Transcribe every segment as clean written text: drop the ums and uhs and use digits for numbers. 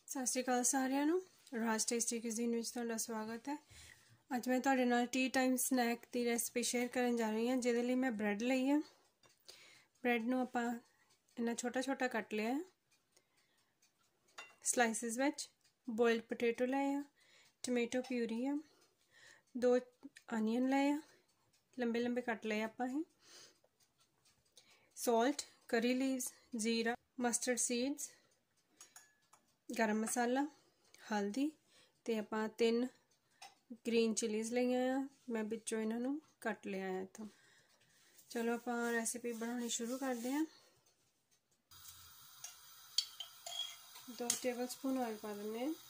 सत श्री अकाल सारिਆਂ ਨੂੰ ਰਾਜ ਟੇਸਟੀ ਕੁਜ਼ੀਨ ਵਿੱਚ ਤੁਹਾਡਾ ਸਵਾਗਤ ਹੈ। ਅੱਜ ਮੈਂ ਤੁਹਾਡੇ ਨਾਲ ਟੀ ਟਾਈਮ ਸਨੈਕ ਦੀ ਰੈਸਪੀ ਸ਼ੇਅਰ ਕਰਨ ਜਾ ਰਹੀ ਹਾਂ, ਜਿਹਦੇ ਲਈ ਮੈਂ ਬ੍ਰੈਡ ਲਈ ਹੈ। ਬ੍ਰੈਡ ਨੂੰ ਆਪਾਂ ਇੰਨਾ ਛੋਟਾ ਛੋਟਾ ਕੱਟ ਲਿਆ ਹੈ ਸਲਾਈਸਿਸ ਵਿੱਚ। ਬੋਇਲਡ ਪੋਟੇਟੋ ਲਏ ਆ, ਟੋਮੇਟੋ ਪਿਊਰੀ ਆ, 2 ਅਨੀਅਨ ਲਏ ਆ, ਲੰਬੇ ਲੰਬੇ ਕੱਟ ਲਏ ਆਪਾਂ ਇਹ। ਸੌਲਟ, करी लीव्स, जीरा, मस्टर्ड सीड्स, गरम मसाला, हल्दी ते आपां 3 ग्रीन चिलीज़ लईआं आ। मैं विचों इन्हां नूं कट लिया है इत्थों। चलो आपां रेसिपी बनानी शुरू करते हैं। 2 टेबल स्पून ऑयल पा दिंदे हैं।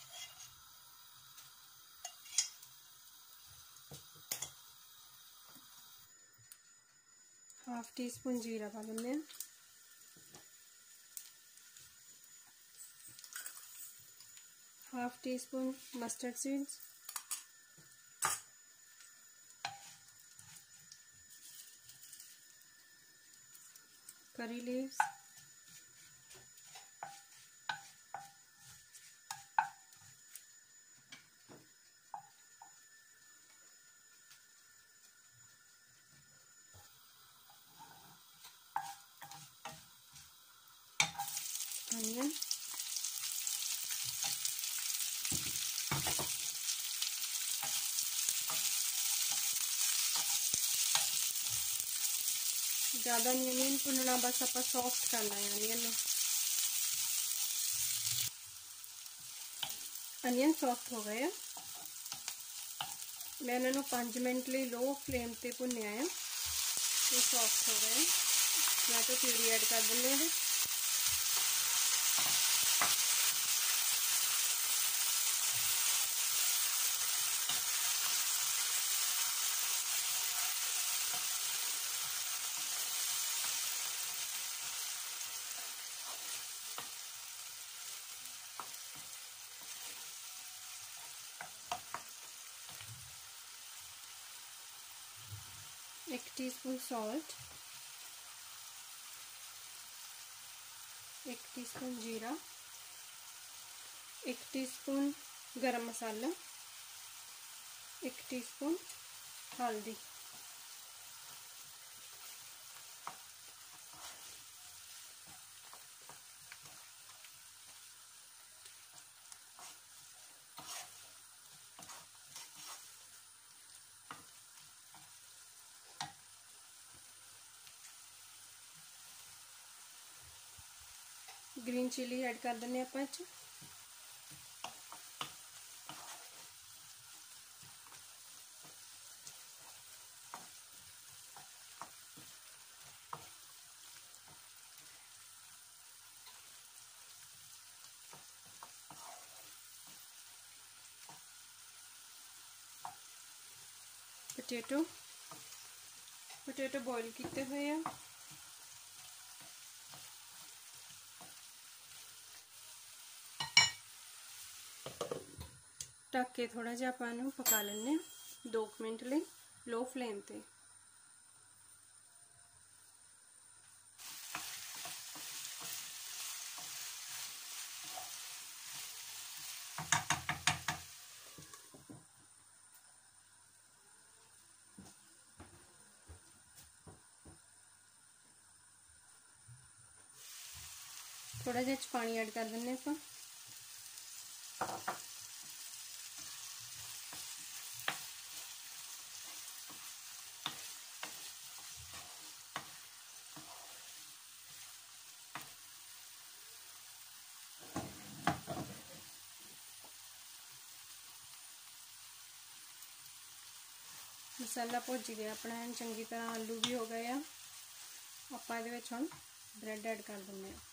हाफ टी स्पून जीरा पा देंगे हैं। Half teaspoon mustard seeds, curry leaves, onion, ज़्यादा नहीं अनियन भुनना, बस आप सॉफ्ट करना है अनियन। अनियन सॉफ्ट हो गए, मैं इन्होंने 5 मिनट लिए लो फ्लेम पर भुनिया है। ये सॉफ्ट हो गए, मैं तो प्यूरी ऐड कर देंगे हैं। एक टीस्पून सॉल्ट, 1 टीस्पून जीरा, 1 टीस्पून गरम मसाला, 1 टीस्पून हल्दी, ग्रीन चिली ऐड कर देंगे आप। पोटैटो बॉयल किए हुए हैं। ढक के थोड़ा जिहा आपां इहनूं पका लैंदे 2 मिनट लिए लो फ्लेम ते। थोड़ा जिहा पानी ऐड कर देंगे आपां। मसाला भुज गया अपना चंगी तरह, आलू भी हो गए हैं। आपां इहदे विच हुण ब्रैड ऐड कर दिंदे हैं।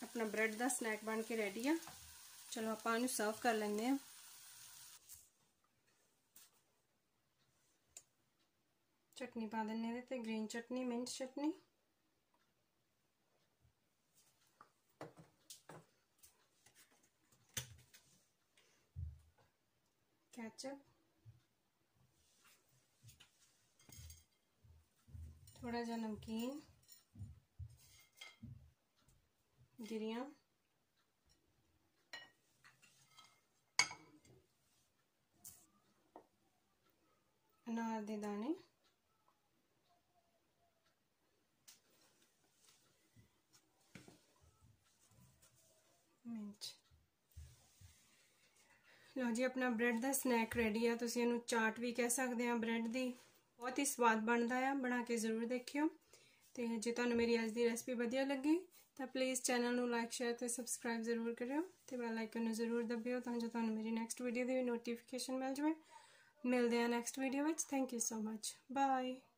अपना ब्रेड का स्नैक बन के रेडी आ। चलो आप सर्व कर लेंगे। चटनी पा देने ते green chutney, mint chutney, ketchup, थोड़ा जा नमकीन, गिरियां, अनार दे दाने, मिंच। लो जी अपना ब्रेड का स्नैक रेडी है। तुसीं इहनूं चाट भी कह सकते हैं ब्रेड की। बहुत ही स्वाद बनता है, बना के जरूर देखियो। तो जे तुहानूं मेरी अज की रेसिपी वधिया लगी तो प्लीज़ चैनल नूं लाइक शेयर तो सबसक्राइब जरूर करियो ते बैल आइकन नूं जरूर दबियो तां जो तुहानूं मेरी नैक्सट वीडियो की नोटिफिकेशन मिल जाए। मिलते हैं नैक्सट वीडियो में। Thank you so much. Bye.